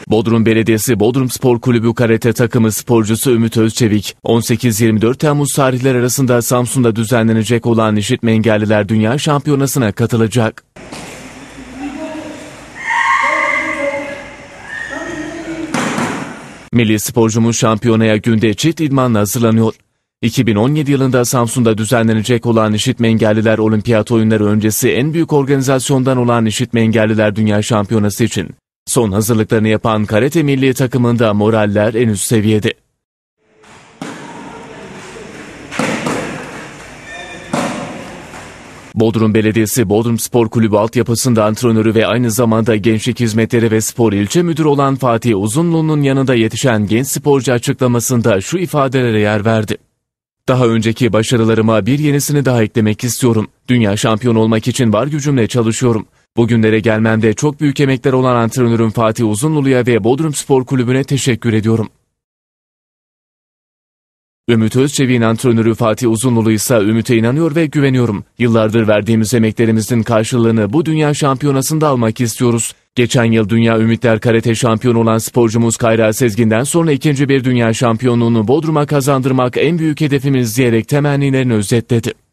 Bodrum Belediyesi Bodrum Spor Kulübü karate takımı sporcusu Ümit Özçevik, 18-24 Temmuz tarihleri arasında Samsun'da düzenlenecek olan İşitme Engelliler Dünya Şampiyonası'na katılacak. Milli sporcumuz şampiyonaya günde çift idmanla hazırlanıyor. 2017 yılında Samsun'da düzenlenecek olan İşitme Engelliler Olimpiyat Oyunları öncesi en büyük organizasyondan olan İşitme Engelliler Dünya Şampiyonası için son hazırlıklarını yapan karate milli takımında moraller en üst seviyede. Bodrum Belediyesi Bodrum Spor Kulübü altyapısında antrenörü ve aynı zamanda Gençlik Hizmetleri ve Spor İlçe Müdürü olan Fatih Uzunlu'nun yanında yetişen genç sporcu açıklamasında şu ifadelere yer verdi. Daha önceki başarılarıma bir yenisini daha eklemek istiyorum. Dünya şampiyonu olmak için var gücümle çalışıyorum. Bugünlere gelmemde çok büyük emekler olan antrenörüm Fatih Uzunlu'ya ve Bodrum Spor Kulübü'ne teşekkür ediyorum. Ümit Özçevik'in antrenörü Fatih Uzunlu ise Ümit'e inanıyor ve güveniyorum. Yıllardır verdiğimiz emeklerimizin karşılığını bu dünya şampiyonasında almak istiyoruz. Geçen yıl Dünya Ümitler Karate şampiyonu olan sporcumuz Kayra Sezgin'den sonra ikinci bir dünya şampiyonluğunu Bodrum'a kazandırmak en büyük hedefimiz diyerek temennilerini özetledi.